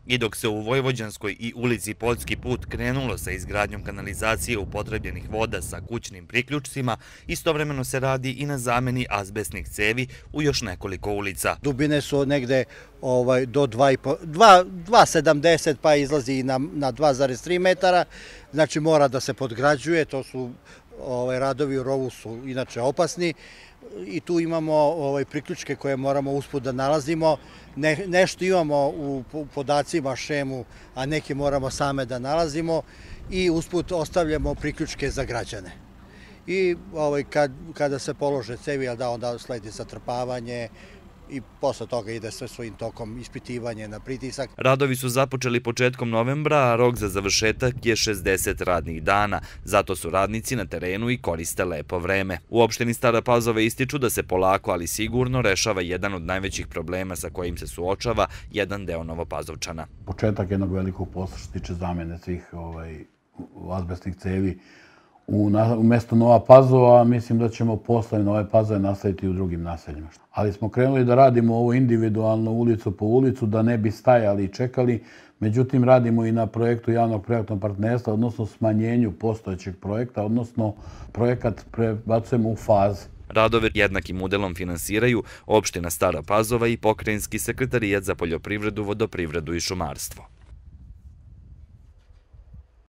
I dok se u Vojvođanskoj i ulici Poljski put krenulo sa izgradnjom kanalizacije upotrebljenih voda sa kućnim priključcima, istovremeno se radi i na zameni azbestnih cevi u još nekoliko ulica. Dubine su negde do 2,70 pa izlazi i na 2,3 metara, znači mora da se podgrađuje, to su radovi u rovu su inače opasni i tu imamo priključke koje moramo usput da nalazimo. Nešto imamo u podacima, šemu, a neke moramo same da nalazimo i usput ostavljamo priključke za građane. I kada se polože cevi, onda sledi zatrpavanje i posle toga ide sve svojim tokom ispitivanje na pritisak. Radovi su započeli početkom novembra, a rok za završetak je 60 radnih dana. Zato su radnici na terenu i koriste lepo vreme. U opštini Stara Pazova ističu da se polako, ali sigurno rešava jedan od najvećih problema sa kojim se suočava jedan deo Novopazovčana. Početak jednog velikog posla što se tiče zamene svih azbestnih cevi u mestu Nova Pazova, mislim da ćemo posle Nove Pazove nastaviti i u drugim naseljima. Ali smo krenuli da radimo ovo individualno ulicu po ulicu, da ne bi stajali i čekali. Međutim, radimo i na projektu javnog privatnog partnerstva, odnosno smanjenju postojećeg projekta, odnosno projekat prebacujemo u faze. Radove jednakim udelom finansiraju opština Stara Pazova i Pokrajinski sekretarijat za poljoprivredu, vodoprivredu i šumarstvo.